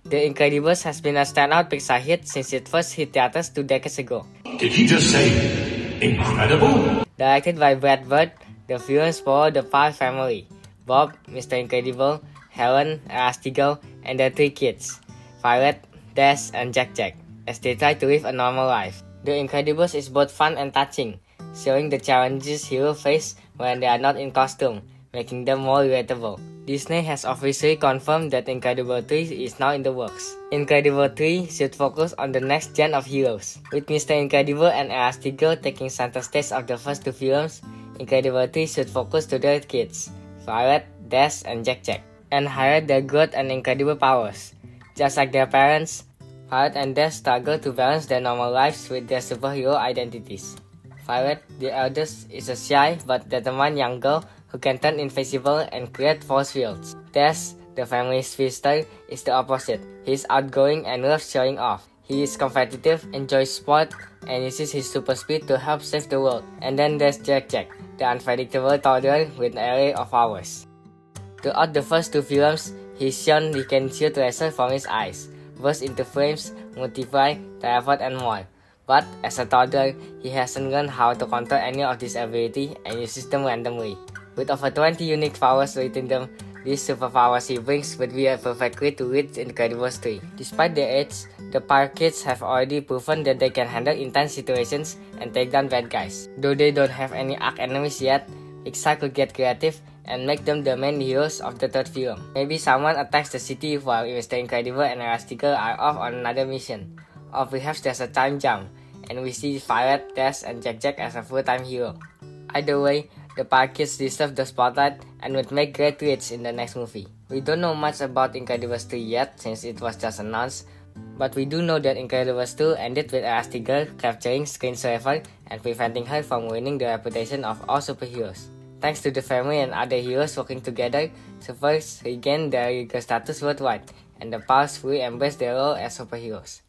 The Incredibles has been a standout Pixar hit since it first hit theaters 2 decades ago. Did he just say incredible? Directed by Brad Bird, the films follow the Parr family: Bob, Mr. Incredible, Helen, Elastigirl, and their 3 kids, Violet, Dash, and Jack, as they try to live a normal life. The Incredibles is both fun and touching, showing the challenges heroes face when they are not in costume, making them more relatable. Disney has officially confirmed that Incredible 3 is now in the works. Incredible 3 should focus on the next gen of heroes. With Mr. Incredible and Elastigirl taking center stage of the first 2 films, Incredible 3 should focus to their kids, Violet, Dash, and Jack, and highlight their growth and incredible powers. Just like their parents, Violet and Dash struggle to balance their normal lives with their superhero identities. Violet, the eldest, is a shy but determined young girl who can turn invisible and create force fields. Dash, the family's visitor, is the opposite. He is outgoing and loves showing off. He is competitive, enjoys sport, and uses his super speed to help save the world. And then there's Jack, the unpredictable toddler with an array of powers. Throughout the first 2 films, he's shown he can shoot laser from his eyes, burst into flames, multiply, teleport, and more. But as a toddler, he hasn't learned how to control any of these abilities and uses them randomly. With over 20 unique powers within them, these superpowers he brings would be a perfect way to lead Incredibles 3. Despite their age, the Parr kids have already proven that they can handle intense situations and take down bad guys. Though they don't have any arch enemies yet, Pixar could get creative and make them the main heroes of the 3rd film. Maybe someone attacks the city while Mr. Incredible and Elastigirl are off on another mission. Or perhaps there's a time jump, and we see Violet, Dash, and Jack as a full-time hero. Either way, the Parr kids deserve the spotlight and would make great leads in the next movie. We don't know much about Incredibles 3 yet since it was just announced, but we do know that Incredibles 2 ended with Elastigirl capturing Screen Survivor and preventing her from ruining the reputation of all superheroes. Thanks to the family and other heroes working together, Survivors regained their legal status worldwide, and the Parrs fully embraced their role as superheroes.